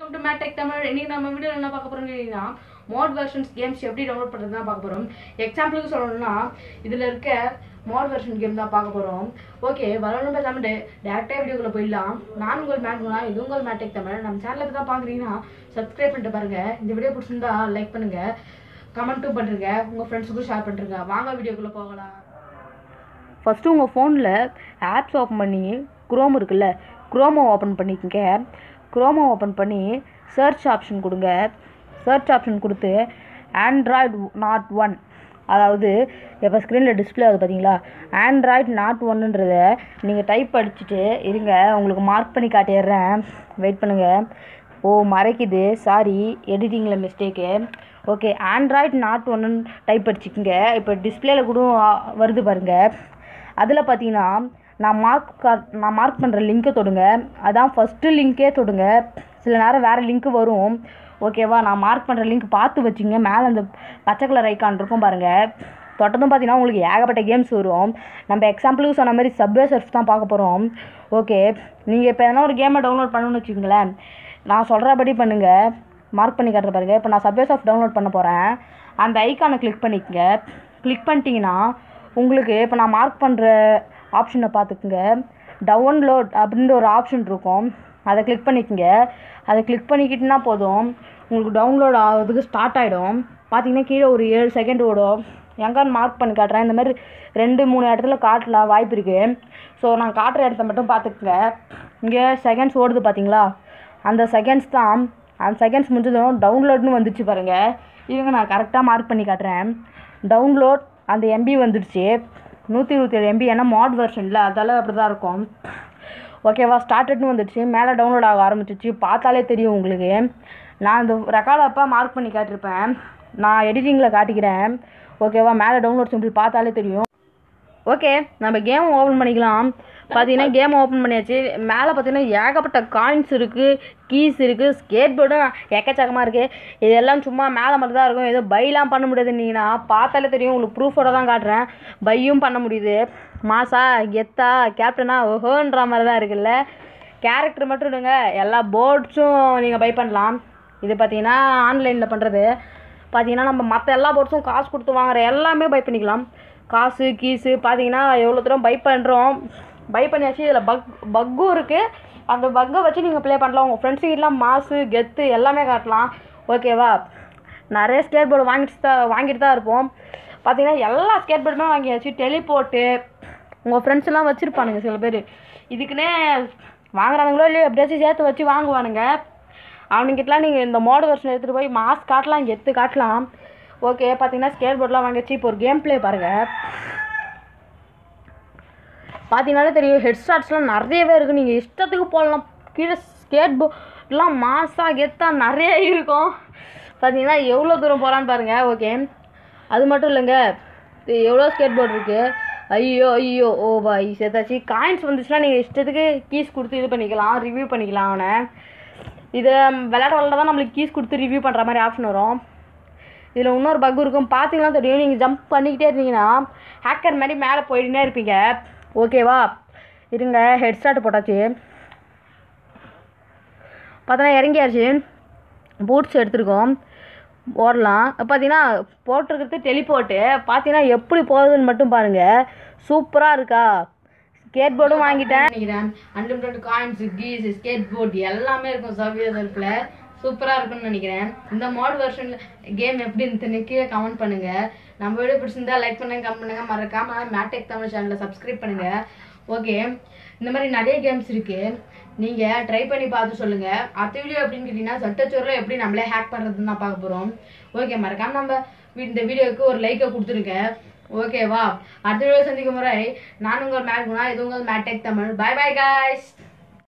Welcome to மேட்டெக் Tamil. இன்னைக்கு நம்ம வீடியோவில் என்ன பார்க்க போறோம்னா மோட் வெர்ஷன்ஸ் கேம்ஸ் எப்படி டவுன்லோட் பண்ணுறது தான் பார்க்க போகிறோம். எக்ஸாம்பிளுக்கு சொல்லணும்னா இதில் இருக்க மோட் வெர்ஷன் கேம் தான் பார்க்க போகிறோம். ஓகே, வரணும் பேசாமல் டேரெக்டாக வீடியோக்குள்ளே போயிடலாம். நான் உங்கள் மேட்னா இது உங்கள் மேட்டெக் தமிழ். நம்ம சேனலுக்கு தான் பார்க்குறீங்கன்னா சப்ஸ்கிரைப் பண்ணிட்டு பாருங்கள். இந்த வீடியோ பிடிச்சிருந்தா லைக் பண்ணுங்கள், கமெண்ட்டும் பண்ணுறங்க, உங்கள் ஃப்ரெண்ட்ஸுக்கும் ஷேர் பண்ணுறங்க. வாங்க வீடியோக்குள்ளே போகலாம். ஃபஸ்ட்டு உங்கள் ஃபோனில் ஆப்ஸ் ஓப்பன் பண்ணி குரோம் இருக்குல்ல, குரோமை ஓப்பன் பண்ணிக்கங்க. குரோமை ஓப்பன் பண்ணி சர்ச் ஆப்ஷன் கொடுங்க. சர்ச் ஆப்ஷன் கொடுத்து ஆண்ட்ராய்டு நாட் ஒன், அதாவது இப்போ ஸ்க்ரீனில் டிஸ்பிளே ஆகுது பார்த்தீங்களா, ஆண்ட்ராய்டு நாட் ஒன்னுன்றத நீங்கள் டைப் அடிச்சுட்டு இருங்க, உங்களுக்கு மார்க் பண்ணி காட்டிடுறேன், வெயிட் பண்ணுங்கள். ஓ மறைக்குது, சாரி, எடிட்டிங்கில் mistake. Okay, android not one type அடிச்சுக்கோங்க. இப்போ டிஸ்பிளேயில் கூட வருது பாருங்கள். அதில் பார்த்தீங்கன்னா நான் மார்க் பண்ணுற லிங்க்கை தொடுங்க. அதான் ஃபஸ்ட்டு லிங்க்கே தொடுங்க. சில நேரம் வேறு லிங்க்கு வரும், ஓகேவா? நான் மார்க் பண்ணுற லிங்க் பார்த்து வச்சுங்க. மேலே அந்த பச்சை கலர் ஐக்கான் இருக்கும் பாருங்கள், தொட்டதும் பார்த்தீங்கன்னா உங்களுக்கு ஏகப்பட்ட கேம்ஸ் வரும். நம்ம எக்ஸாம்பிளுக்கு சொன்ன மாதிரி சப்வே சர்ஃப் தான் பார்க்க போகிறோம். ஓகே, நீங்கள் இப்போ எதனா ஒரு கேமை டவுன்லோட் பண்ணணும்னு வச்சுக்கோங்களேன், நான் சொல்கிறபடி பண்ணுங்கள். மார்க் பண்ணி காட்டுற பாருங்கள். இப்போ நான் சப்வே சர்ஃப் டவுன்லோட் பண்ண போகிறேன். அந்த ஐக்கானை கிளிக் பண்ணிக்கங்க. கிளிக் பண்ணிட்டீங்கன்னா உங்களுக்கு இப்போ நான் மார்க் பண்ணுற ஆப்ஷனை பார்த்துக்குங்க. டவுன்லோட் அப்படின்ற ஒரு ஆப்ஷன் இருக்கும், அதை கிளிக் பண்ணிக்கோங்க. அதை கிளிக் பண்ணிக்கிட்டுனா போதும், உங்களுக்கு டவுன்லோட் ஆகிறதுக்கு ஸ்டார்ட் ஆகிடும். பார்த்தீங்கன்னா கீழே ஒரு 7 செகண்ட் ஓடும். எங்கன்னு மார்க் பண்ணி காட்டுறேன். இந்த மாதிரி 2-3 இடத்துல காட்டலாம் வாய்ப்பு இருக்குது. ஸோ நான் காட்டுற இடத்த மட்டும் பார்த்துக்குங்க. இங்கே செகண்ட்ஸ் ஓடுது பார்த்தீங்களா, அந்த செகண்ட்ஸ் தான். அந்த செகண்ட்ஸ் முடிஞ்சதும் டவுன்லோட்னு வந்துடுச்சு பாருங்கள். இதுங்க நான் கரெக்டாக மார்க் பண்ணி காட்டுறேன். டவுன்லோட் அந்த எம்பி வந்துடுச்சு, 127 MB. ஏன்னா மாட் வெர்ஷனில் அதால் அப்படி தான் இருக்கும், ஓகேவா? ஸ்டார்டட்னு வந்துடுச்சு, மேலே டவுன்லோட் ஆக ஆரம்பிச்சிச்சு. பார்த்தாலே தெரியும் உங்களுக்கு. நான் இந்த ரெக்கார்டை அப்போ மார்க் பண்ணி காட்டியிருப்பேன், நான் எடிட்டிங்கில் காட்டிக்கிறேன், ஓகேவா? மேலே டவுன்லோட் சிம்பிள் பார்த்தாலே தெரியும். ஓகே, நம்ம கேம் ஓப்பன் பண்ணிக்கலாம். பார்த்தீங்கன்னா கேம் ஓப்பன் பண்ணியாச்சு. மேலே பார்த்தீங்கன்னா ஏகப்பட்ட காயின்ஸ் இருக்குது, கீஸ் இருக்குது, ஸ்கேட் போர்டும் எக்கச்சக்கமாக இருக்குது. இதெல்லாம் சும்மா மேலே மட்டும் தான் இருக்கும், எதுவும் பைலாம் பண்ண முடியாதுன்னீங்கன்னா பார்த்தாலே தெரியும். உங்களுக்கு ப்ரூஃபோட தான் காட்டுறேன். பையும் பண்ண முடியுது. மாசா கெத்தா கேப்டனா ஓஹோன்ற மாதிரி தான் இருக்குல்ல. கேரக்டர் மட்டும் விடுங்க, எல்லா போர்ட்ஸும் நீங்கள் பை பண்ணலாம். இது பார்த்தீங்கன்னா ஆன்லைனில் பண்ணுறது. பார்த்தீங்கன்னா நம்ம மற்ற எல்லா போர்ட்ஸும் காசு கொடுத்து வாங்குற எல்லாமே பை பண்ணிக்கலாம். காசு கீஸு பார்த்தீங்கன்னா எவ்வளோ தூரம் பை பண்ணுறோம். பை பண்ணியாச்சு. இதில் பக்கும் இருக்குது, அந்த பக்கை வச்சு நீங்கள் ப்ளே பண்ணலாம். உங்கள் ஃப்ரெண்ட்ஸுக்கிட்டலாம் மாசு கெத்து எல்லாமே காட்டலாம், ஓகேவா? நிறைய ஸ்கேட் போர்டு வாங்கிட்டு தான் இருப்போம். பார்த்தீங்கன்னா எல்லா ஸ்கேட் போர்டுமே வாங்கியாச்சு. டெலிபோர்ட்டு உங்கள் ஃப்ரெண்ட்ஸ்லாம் வச்சுருப்பானுங்க சில பேர். இதுக்குன்னே வாங்குறானுங்களோ இல்லையோ எப்படியாச்சும் சேர்த்து வச்சு வாங்குவானுங்க. அவனுங்கிட்டலாம் நீங்கள் இந்த மோட் வெர்ஷன் எடுத்துகிட்டு போய் மாஸ் காட்டலாம், கெத்து காட்டலாம். ஓகே, பார்த்தீங்கன்னா ஸ்கேட் போர்டெலாம் வாங்கிச்சு. இப்போ ஒரு கேம் ப்ளே பாருங்கள். பார்த்தீங்கன்னாலே தெரியும், ஹெட் ஸ்டார்ட்ஸ்லாம் நிறையவே இருக்குது. நீங்கள் இஷ்டத்துக்கு போடலாம். கீழே ஸ்கேட் போர்ட்லாம் மாஸாக கெத்தாக நிறைய இருக்கும். பார்த்தீங்கன்னா எவ்வளோ தூரம் போகலான்னு பாருங்கள். ஓகே, அது மட்டும் இல்லைங்க, எவ்வளோ ஸ்கேட் போர்டு இருக்குது. ஐயோ ஓ பாய் சேர்த்தாச்சு. காயின்ஸ் வந்துச்சுன்னா நீங்கள் இஷ்டத்துக்கு கீஸ் கொடுத்து இது பண்ணிக்கலாம், ரிவ்யூ பண்ணிக்கலாம். அவனை இது விளையாட தான் நம்மளுக்கு கீஸ் கொடுத்து ரிவ்யூ பண்ணுற மாதிரி ஆப்ஷன் வரும். இதில் இன்னொரு பக் இருக்கும், பார்த்தீங்கன்னா தெரியும். நீங்கள் ஜம்ப் பண்ணிக்கிட்டே இருந்தீங்கன்னா ஹேக்கர் மாதிரி மேலே போயிட்டுனே இருப்பீங்க, ஓகேவா? இருங்க, ஹெட் ஸ்டார்ட் போட்டாச்சு. பார்த்தோன்னா இறங்கியாச்சு. பூட்ஸ் எடுத்துருக்கோம், ஓடலாம். பார்த்தீங்கன்னா போட்டிருக்கிறது டெலிபோர்ட்டு. பார்த்தீங்கன்னா எப்படி போகுதுன்னு மட்டும் பாருங்கள், சூப்பராக இருக்கா? ஸ்கேட் போர்டும் வாங்கிட்டேன் நினைக்கிறேன். Unlimited coins keys skateboard எல்லாமே இருக்கும் சர்வே சர்ஃபில். சூப்பராக இருக்குன்னு நினைக்கிறேன். இந்த மாட் வெர்ஷனில் கேம் எப்படி இருந்துன்னு கீழே கமெண்ட் பண்ணுங்கள். நம்ம வீடியோ பிடிச்சிருந்தா லைக் பண்ணுங்கள், கமெண்ட் பண்ணுங்கள். மறக்காமல் மேட்டெக் தமிழ் சேனலை சப்ஸ்கிரைப் பண்ணுங்கள். ஓகே, இந்த மாதிரி நிறைய கேம்ஸ் இருக்குது, நீங்கள் ட்ரை பண்ணி பார்த்து சொல்லுங்கள். அடுத்த வீடியோ எப்படின்னு கேட்டிங்கன்னா சட்டச்சோரில் எப்படி நம்மளே ஹேக் பண்ணுறதுன்னு தான் பார்க்க போகிறோம். ஓகே, மறக்காமல் நம்ம இந்த வீடியோவுக்கு ஒரு லைக்கை கொடுத்துருங்க, ஓகேவா? அடுத்த வீடியோ சந்திக்கும் முறை நான் உங்கள் மேட்னா இது உங்கள் மேட்டெக் தமிழ். Bye bye guys.